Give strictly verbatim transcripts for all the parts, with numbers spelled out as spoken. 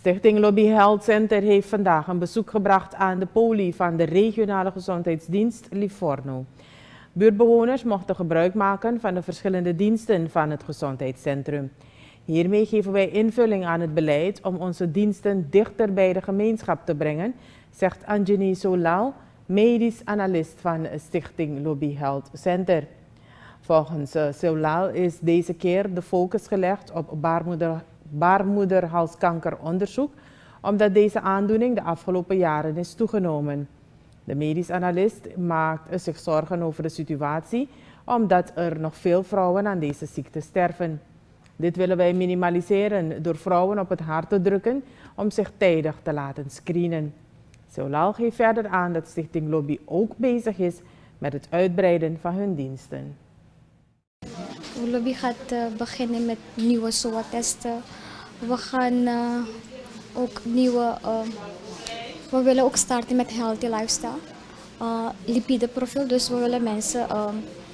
Stichting Lobby Health Center heeft vandaag een bezoek gebracht aan de poli van de regionale gezondheidsdienst Livorno. Buurtbewoners mochten gebruik maken van de verschillende diensten van het gezondheidscentrum. Hiermee geven wij invulling aan het beleid om onze diensten dichter bij de gemeenschap te brengen, zegt Anjani Solal, medisch analist van Stichting Lobby Health Center. Volgens uh, Solal is deze keer de focus gelegd op baarmoeder, baarmoederhalskankeronderzoek, omdat deze aandoening de afgelopen jaren is toegenomen. De medisch analist maakt zich zorgen over de situatie, omdat er nog veel vrouwen aan deze ziekte sterven. Dit willen wij minimaliseren door vrouwen op het hart te drukken om zich tijdig te laten screenen. Solal geeft verder aan dat Stichting Lobby ook bezig is met het uitbreiden van hun diensten. Lobby gaat uh, beginnen met nieuwe S O A-testen. We gaan uh, ook nieuwe, uh, we willen ook starten met healthy lifestyle. Uh, lipideprofiel, dus we willen mensen, uh,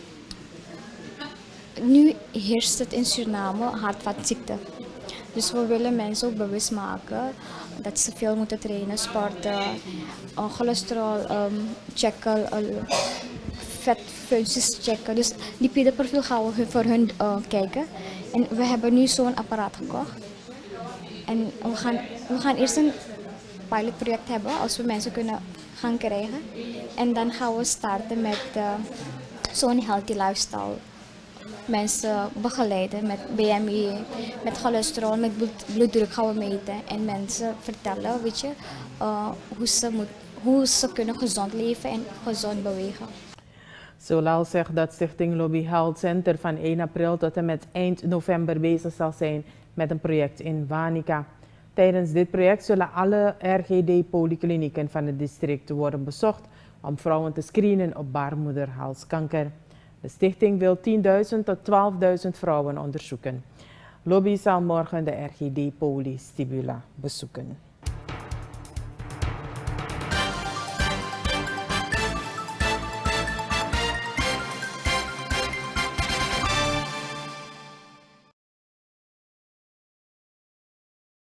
nu heerst het in Suriname hart-vaatziekte. Dus we willen mensen ook bewust maken dat ze veel moeten trainen, sporten, uh, cholesterol um, checken, uh, vetfuncties checken. Dus lipideprofiel gaan we voor hun uh, kijken. En we hebben nu zo'n apparaat gekocht. En we gaan, we gaan eerst een pilotproject hebben als we mensen kunnen gaan krijgen. En dan gaan we starten met uh, zo'n healthy lifestyle. Mensen begeleiden met B M I, met cholesterol, met bloed, bloeddruk gaan we meten. En mensen vertellen, weet je, uh, hoe, ze moet, hoe ze kunnen gezond leven en gezond bewegen. Solal zegt dat Stichting Lobby Health Center van één april tot en met eind november bezig zal zijn met een project in Wanica. Tijdens dit project zullen alle R G D-polyklinieken van het district worden bezocht om vrouwen te screenen op baarmoederhalskanker. De stichting wil tienduizend tot twaalfduizend vrouwen onderzoeken. Lobby zal morgen de R G D-poly Stibula bezoeken.